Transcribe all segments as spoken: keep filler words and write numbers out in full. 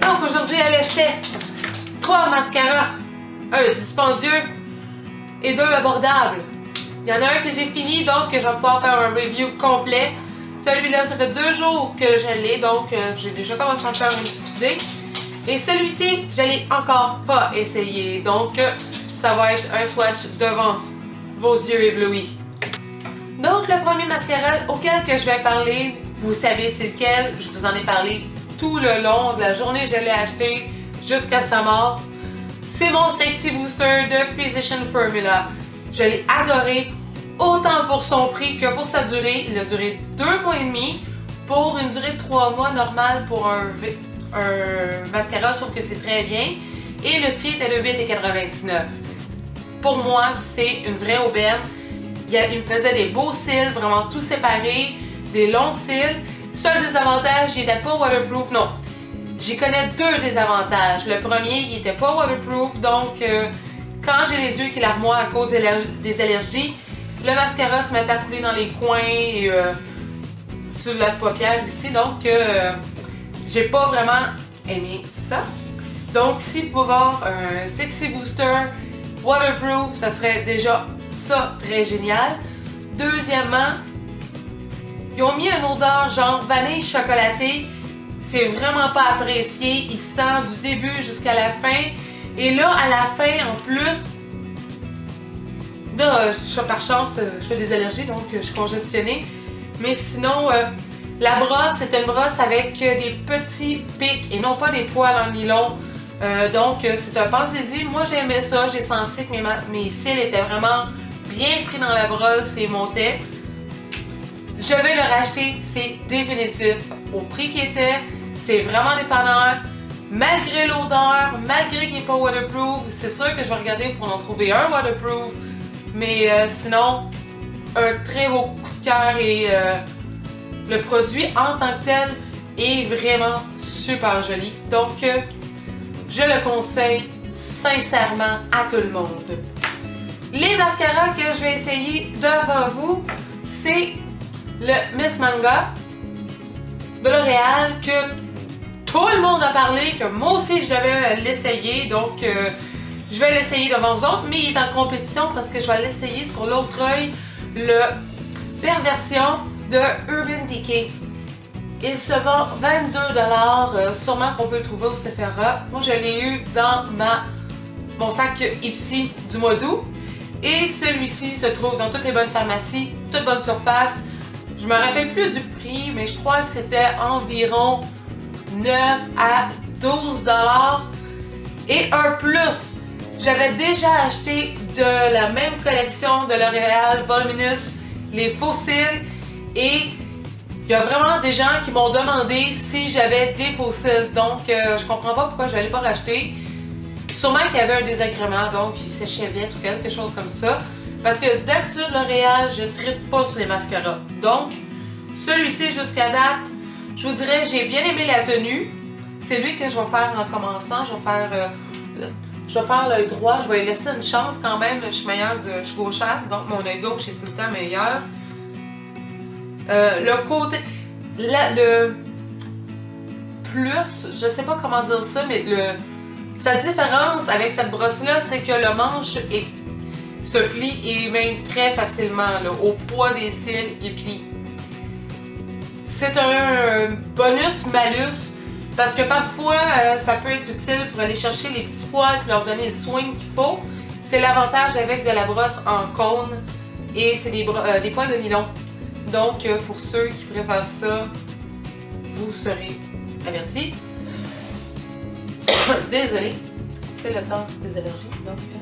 Donc aujourd'hui à l'essai, trois mascaras, un dispendieux et deux abordables. Il y en a un que j'ai fini, donc je vais pouvoir faire un review complet. Celui-là, ça fait deux jours que je l'ai, donc euh, j'ai déjà commencé à me faire une petite idée. Et celui-ci, je ne l'ai encore pas essayé, donc euh, ça va être un swatch devant vos yeux éblouis. Donc le premier mascara auquel que je vais parler, vous savez c'est lequel, je vous en ai parlé tout le long de la journée, je l'ai acheté jusqu'à sa mort. C'est mon Sexy Booster de Physician Formula. Je l'ai adoré, autant pour son prix que pour sa durée. Il a duré deux mois et demi. Pour une durée de trois mois normale pour un, un mascara, je trouve que c'est très bien. Et le prix était de huit quatre-vingt-dix-neuf. Pour moi, c'est une vraie aubaine. Il, a, il me faisait des beaux cils, vraiment tout séparés, des longs cils. Seul désavantage, il n'était pas waterproof, non. J'y connais deux désavantages. Le premier, il n'était pas waterproof, donc euh, quand j'ai les yeux qui larmoient à cause des allergies, le mascara se met à couler dans les coins et euh, sur la paupière ici, donc euh, j'ai pas vraiment aimé ça. Donc si vous pouvez avoir un Sexy Booster waterproof, ça serait déjà ça très génial. Deuxièmement, ils ont mis une odeur genre vanille chocolatée. C'est vraiment pas apprécié. Il sent du début jusqu'à la fin. Et là, à la fin, en plus, là, je, par chance, je fais des allergies, donc je suis congestionnée. Mais sinon, euh, la brosse, c'est une brosse avec des petits pics et non pas des poils en nylon. Euh, donc, c'est un pensez-y. Moi, j'aimais ça. J'ai senti que mes, mes cils étaient vraiment bien pris dans la brosse et montaient. Je vais le racheter, c'est définitif. Au prix qu'il était, c'est vraiment dépanneur. Malgré l'odeur, malgré qu'il n'est pas waterproof, c'est sûr que je vais regarder pour en trouver un waterproof. Mais euh, sinon, un très beau coup de cœur et euh, le produit en tant que tel est vraiment super joli. Donc, euh, je le conseille sincèrement à tout le monde. Les mascaras que je vais essayer devant vous, c'est le Miss Manga de L'Oréal que tout le monde a parlé, que moi aussi je devais l'essayer, donc euh, je vais l'essayer devant vous autres, mais il est en compétition parce que je vais l'essayer sur l'autre œil, le Perversion de Urban Decay. Il se vend vingt-deux dollars, euh, sûrement qu'on peut le trouver au Sephora. Moi je l'ai eu dans ma, mon sac Ipsy du mois d'août. Et celui-ci se trouve dans toutes les bonnes pharmacies, toutes bonnes surfaces. Je me rappelle plus du prix, mais je crois que c'était environ neuf à douze dollars. Et un plus, j'avais déjà acheté de la même collection de L'Oréal Voluminous, les fossiles. Et il y a vraiment des gens qui m'ont demandé si j'avais des fossiles. Donc, euh, je comprends pas pourquoi je n'allais pas racheter. Sûrement qu'il y avait un désagrément, donc il séchait vite ou quelque chose comme ça. Parce que d'habitude, L'Oréal, je ne tripe pas sur les mascaras. Donc, celui-ci jusqu'à date, je vous dirais, j'ai bien aimé la tenue. C'est lui que je vais faire en commençant. Je vais faire, euh, je vais faire l'œil droit. Je vais lui laisser une chance quand même. Je suis meilleure, du, je suis gauchère, donc mon œil gauche est tout le temps meilleur. Euh, le côté, la, le plus, je sais pas comment dire ça, mais le, sa différence avec cette brosse-là, c'est que le manche est, se plie et même très facilement. Là, au poids des cils, il plie. C'est un bonus-malus parce que parfois, euh, ça peut être utile pour aller chercher les petits poils et leur donner le swing qu'il faut. C'est l'avantage avec de la brosse en cône et c'est des, euh, des poils de nylon. Donc, euh, pour ceux qui préparent ça, vous serez avertis. Désolée, c'est le temps des allergies. Donc, euh...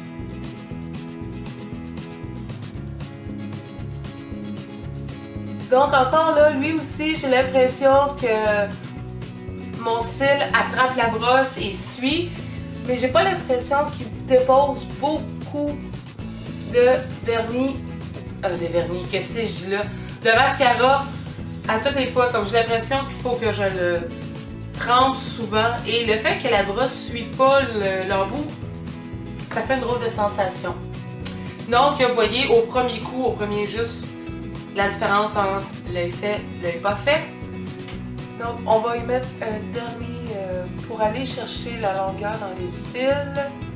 donc encore là, lui aussi, j'ai l'impression que mon cil attrape la brosse et suit, mais j'ai pas l'impression qu'il dépose beaucoup de vernis, euh, de vernis, que sais-je là, de mascara à toutes les fois, comme j'ai l'impression qu'il faut que je le trempe souvent. Et le fait que la brosse suit pas l'embout, ça fait une drôle de sensation. Donc, vous voyez, au premier coup, au premier juste, la différence entre l'œil fait et l'œil pas fait. Donc, on va y mettre un dernier euh, pour aller chercher la longueur dans les cils.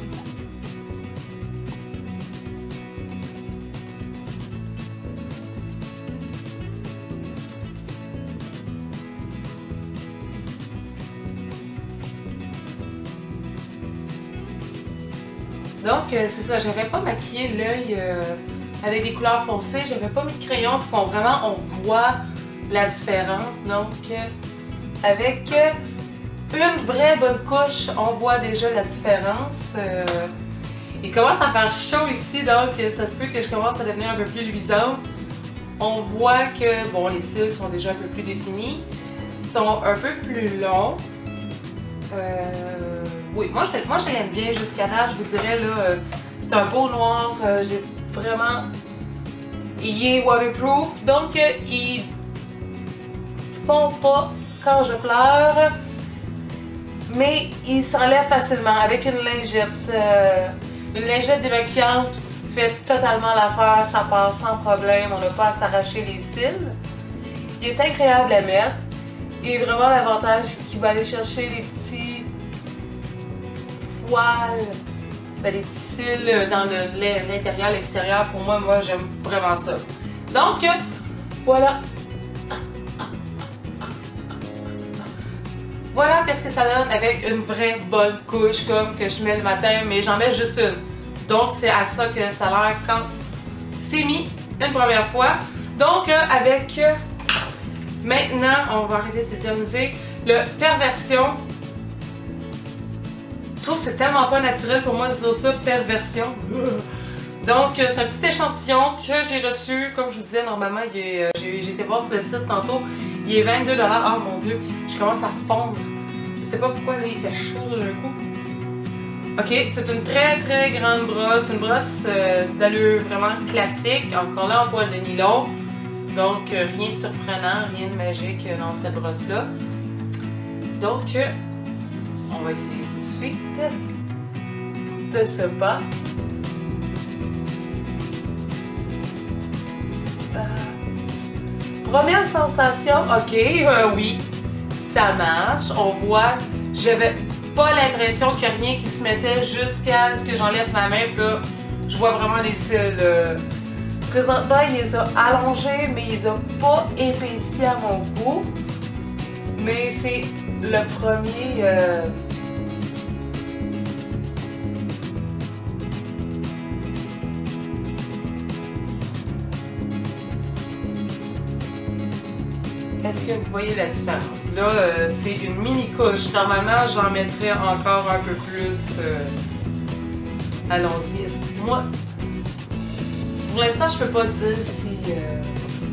Donc, euh, c'est ça, j'avais pas maquillé l'œil euh, avec des couleurs foncées, j'avais pas mis de crayon pour qu'on vraiment on voit la différence. Donc, euh, avec euh, une vraie bonne couche, on voit déjà la différence. Euh, il commence à faire chaud ici, donc ça se peut que je commence à devenir un peu plus luisante. On voit que, bon, les cils sont déjà un peu plus définis, sont un peu plus longs. Euh, oui, moi je, moi je l'aime bien jusqu'à là, je vous dirais, là, euh, c'est un beau noir, euh, j'ai vraiment, il est waterproof, donc euh, il fond pas quand je pleure, mais il s'enlève facilement avec une lingette, euh, une lingette démaquillante fait totalement l'affaire, ça passe sans problème, on n'a pas à s'arracher les cils, il est agréable à mettre. Et vraiment l'avantage qu'il va aller chercher les petits poils, ben, les petits cils dans l'intérieur, l'extérieur. Pour moi, moi j'aime vraiment ça. Donc, voilà. Voilà qu'est-ce que ça donne avec une vraie bonne couche comme que je mets le matin, mais j'en mets juste une. Donc, c'est à ça que ça a l'air quand c'est mis une première fois. Donc, avec... Maintenant, on va arrêter de s'éterniser. Le perversion. Je trouve que c'est tellement pas naturel pour moi de dire ça, perversion. Donc, c'est un petit échantillon que j'ai reçu. Comme je vous disais, normalement, j'ai été voir sur le site tantôt. Il est vingt-deux dollars. Oh mon Dieu, je commence à fondre. Je sais pas pourquoi, là, il fait chaud d'un coup. Ok, c'est une très très grande brosse. Une brosse euh, d'allure vraiment classique. Encore là, en poil de nylon. Donc, euh, rien de surprenant, rien de magique euh, dans cette brosse-là. Donc, euh, on va essayer tout de suite de ce pas. Euh, première sensation, ok, euh, oui, ça marche. On voit, j'avais pas l'impression qu'il y a rien qui se mettait jusqu'à ce que j'enlève ma main. Puis là, je vois vraiment les cils. Euh, Présentement, il les a allongés, mais il les a pas épaissis à mon goût. Mais c'est le premier... Euh... Est-ce que vous voyez la différence? Là, euh, c'est une mini couche. Normalement, j'en mettrais encore un peu plus. Euh... Allons-y. Moi... Pour l'instant, je peux pas dire si... Euh...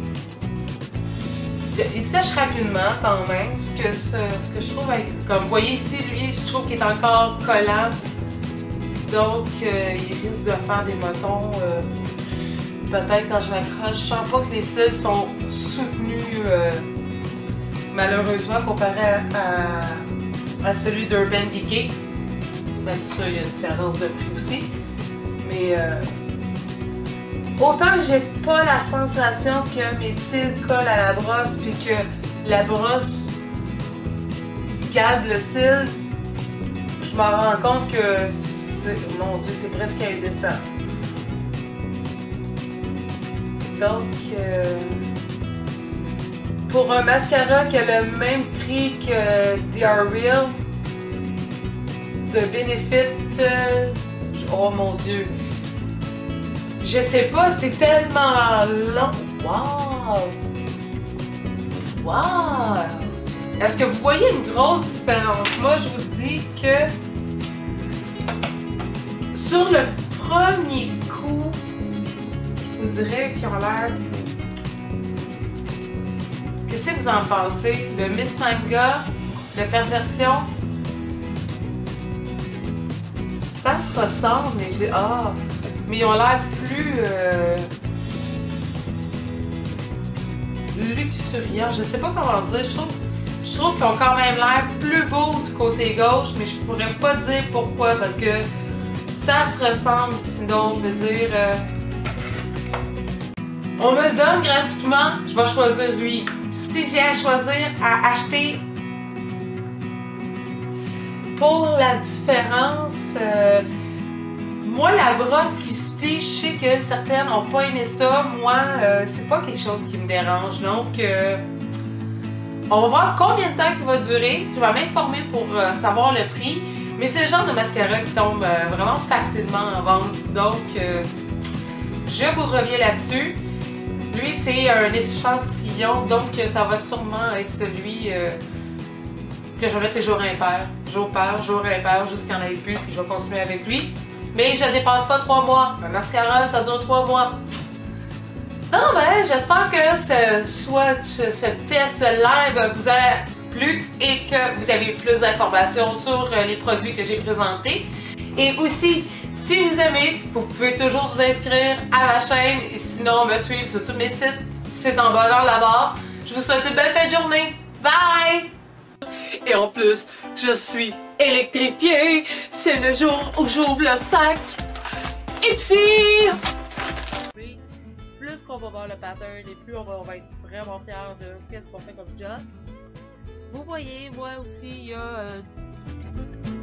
Il sèche rapidement quand même, ce que, ce, ce que je trouve... Avec... Comme vous voyez ici, lui, je trouve qu'il est encore collant. Donc, euh, il risque de faire des motons. Euh... Peut-être quand je m'accroche. Je sens pas que les cils sont soutenus, euh... malheureusement, comparé à, à, à celui d'Urban Decay. Ben, c'est sûr, il y a une différence de prix aussi. Mais... Euh... Autant que j'ai pas la sensation que mes cils collent à la brosse puis que la brosse garde le cil, je m'en rends compte que mon Dieu, c'est presque indécent. Donc, euh, pour un mascara qui a le même prix que The Are Real de Benefit, euh, oh mon Dieu! Je sais pas, c'est tellement long. Wow! Wow! Est-ce que vous voyez une grosse différence? Moi, je vous dis que sur le premier coup, je vous dirais qu'ils ont l'air... Qu'est-ce que vous en pensez? Le Miss Manga, le Perversion, ça se ressemble, mais j'ai... Ah! Mais ils ont l'air plus euh, luxuriants. Je sais pas comment dire. Je trouve, je trouve qu'ils ont quand même l'air plus beaux du côté gauche, mais je pourrais pas dire pourquoi parce que ça se ressemble. Sinon, je veux dire, euh, on me le donne gratuitement, je vais choisir lui. Si j'ai à choisir à acheter pour la différence, euh, moi la brosse qui se plie, je sais que certaines n'ont pas aimé ça. Moi, euh, c'est pas quelque chose qui me dérange. Donc, euh, on va voir combien de temps il va durer. Je vais m'informer pour euh, savoir le prix. Mais c'est le genre de mascara qui tombe euh, vraiment facilement en vente. Donc, euh, je vous reviens là-dessus. Lui, c'est un échantillon, donc ça va sûrement être celui euh, que je vais mettre les jours impairs. Jour pair, jour impair, jusqu'à en ait plus, puis je vais continuer avec lui. Mais je ne dépasse pas trois mois. Un mascara, ça dure trois mois. Non, ben, j'espère que ce, soit, ce test live vous a plu et que vous avez plus d'informations sur les produits que j'ai présentés. Et aussi, si vous aimez, vous pouvez toujours vous inscrire à ma chaîne et sinon me suivre sur tous mes sites. C'est en bas dans la barre. Je vous souhaite une belle fin de journée. Bye! Et en plus, je suis électrifiée. C'est le jour où j'ouvre le sac. Et puis... Plus qu'on va voir le pattern et plus on va, on va être vraiment fiers de qu'est-ce qu'on fait comme job. Vous voyez, moi aussi, il y a... Euh...